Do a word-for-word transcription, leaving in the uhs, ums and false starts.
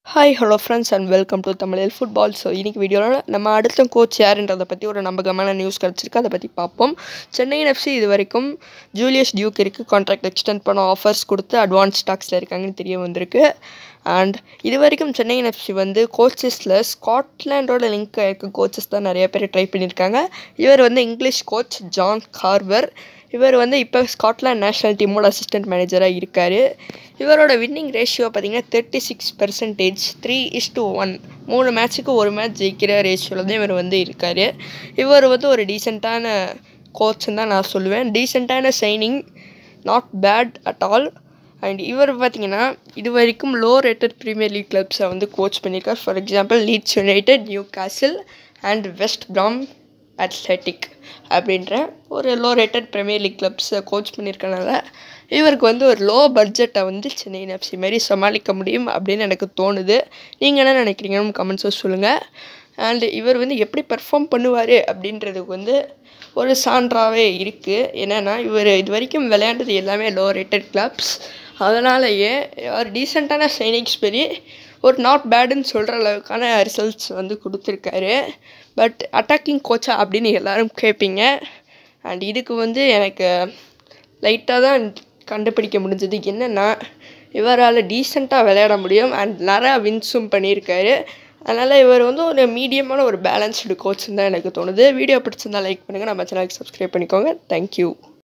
Hi hello friends and welcome to Tamil football. So இன்றைக்கி வீடியோவில் நம்ம அடுத்த கோச் யாருன்றதை பற்றி ஒரு நம்பகமான நியூஸ் கிடச்சிருக்கு, அதை பற்றி பார்ப்போம். சென்னையின் எஃப்சி இது வரைக்கும் ஜூலியஸ் டியூக்கருக்கு கான்ட்ராக்ட் எக்ஸ்டெண்ட் பண்ண ஆஃபர்ஸ் கொடுத்து அட்வான்ஸ் ஸ்டாக்ஸில் இருக்காங்கன்னு தெரிய வந்திருக்கு. அண்ட் இது வரைக்கும் சென்னையின் எஃப்சி வந்து கோச்சஸில் ஸ்காட்லாண்டோட லிங்க் இருக்க கோச்சஸ் தான் நிறைய பேர் ட்ரை பண்ணியிருக்காங்க. இவர் வந்து இங்கிலீஷ் கோச் ஜான் கார்வர். இவர் வந்து இப்போ ஸ்காட்லாண்ட் நேஷ்னல் டீமோட அசிஸ்டன்ட் மேனேஜராக இருக்கார். இவரோட வின்னிங் ரேஷியோ பார்த்திங்கன்னா thirty six percentage three is to one மூணு மேட்ச்சுக்கு ஒரு மேட்ச் ஜெயிக்கிற ரேஷியோவில் தான் இவர் வந்து இருக்கார். இவர் வந்து ஒரு டீசெண்டான கோச்சுன்னு தான் நான் சொல்லுவேன். டீசெண்டான signing, not bad at all. And இவர் பார்த்திங்கன்னா இது வரைக்கும் லோ ரேட்டட் ப்ரீமியர் லீக் கிளப்ஸை வந்து கோச் பண்ணியிருக்கார். For example Leeds United, Newcastle and West Brom Athletic அப்படின்ற ஒரு லோ ரேட்டட் ப்ரீமியர் லீக் கிளப்ஸை கோச் பண்ணியிருக்கனால இவருக்கு வந்து ஒரு லோ பட்ஜெட்டை வந்து சென்னையின் எஃப்சி மாரி சமாளிக்க முடியும் அப்படின்னு எனக்கு தோணுது. நீங்கள் என்ன நினைக்கிறீங்கன்னு கமெண்ட்ஸை சொல்லுங்கள். அண்ட் இவர் வந்து எப்படி பெர்ஃபார்ம் பண்ணுவார் அப்படின்றதுக்கு வந்து ஒரு சான்றாகவே இருக்குது. என்னென்னா இவர் இது வரைக்கும் விளையாண்டது எல்லாமே லோ ரேட்டட் கிளப்ஸ். அதனாலேயே ஒரு டீசெண்டான சைனிங்ஸ் பெரிய ஒரு நாட் பேடுன்னு சொல்கிற அளவுக்கான ரிசல்ட்ஸ் வந்து கொடுத்துருக்காரு. பட் அட்டாக்கிங் கோச்சா அப்படின்னு எல்லோரும் கேட்பீங்க. அண்ட் இதுக்கு வந்து எனக்கு லைட்டாக தான் கண்டுபிடிக்க முடிஞ்சது. என்னென்னா இவரால் டீசெண்டாக விளையாட முடியும் அண்ட் நிறையா வின்ஸும் பண்ணியிருக்காரு. அதனால் இவர் வந்து ஒரு மீடியமான ஒரு பேலன்ஸ்டு கோச்சுன்னு தான் எனக்கு தோணுது. வீடியோ பிடிச்சிருந்தால் லைக் பண்ணுங்கள், நம்ம சேனலுக்கு சப்ஸ்கிரைப் பண்ணிக்கோங்க. தேங்க்யூ.